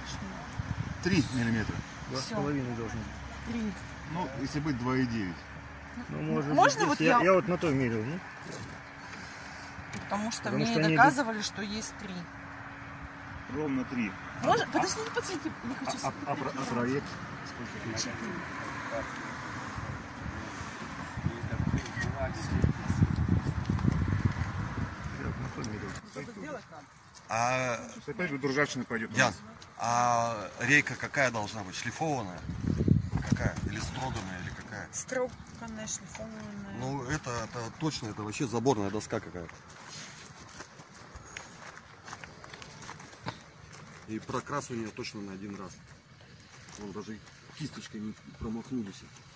3 миллиметра. 2,5 должно быть. 3. Ну, если быть 2,9. Ну, может Можно быть, вот я вот на той мерил, ну? Потому что Потому мне что они доказывали, что есть 3. Ровно 3. Можно? Подожди, не хочу А проект? Сколько? 4. Я вот на той мерил. А, Опять же, ржавчина пойдет. Ян, а рейка какая должна быть? Шлифованная? Какая? Или строганная, или какая? Строганная, шлифованная. Ну, это точно, это вообще заборная доска какая-то. И прокрас у нее точно на один раз. Вон даже кисточкой не промахнулись.